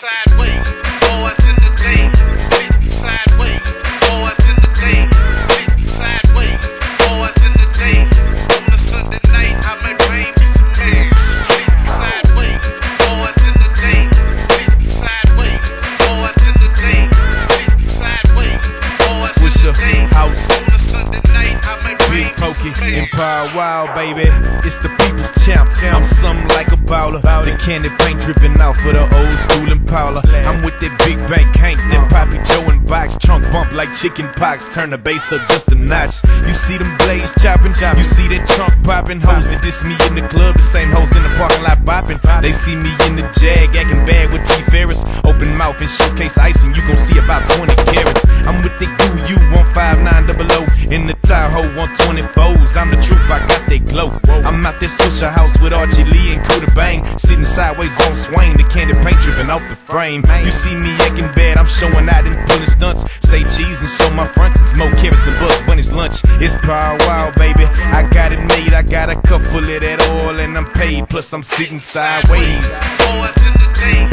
sideways, boys in the days. Sleeping sideways, boys in the days. Sleeping sideways, boys in the days. On a Sunday night, I might bring me some hair. Sleeping sideways, boys in the days. Sleeping sideways, boys in the days. Sleeping sideways, boys in the days. House. On a Sunday night, I might bring me Pokey, some hair. Empire Wild, baby. It's the people's champ. I'm something like a bowler. The candy paint dripping out for the old school Impala. I'm with that big bank Hank, that Poppy Joe and box. Trunk bump like chicken pox. Turn the bass up just a notch. You see them blades chopping. You see that trunk popping. Hoes that diss me in the club. The same hoes in the parking lot bopping. They see me in the Jag, acting bad with T Ferris. Open mouth and showcase icing. You gon' see about 20 carats. I'm with the UU 15900 in the Tahoe 124s. I'm the truth, I got that glow. I'm out there Swisher House with Archie Lee and Kuda Bang, sitting sideways on Swain, the candy paint dripping off the frame. You see me acting bad, I'm showing out and pulling stunts. Say cheese and show my fronts, it's more carrots than buzz when it's lunch. It's Power Wild, baby, I got it made. I got a cup full of that oil and I'm paid, plus I'm sitting sideways. Boys in the days.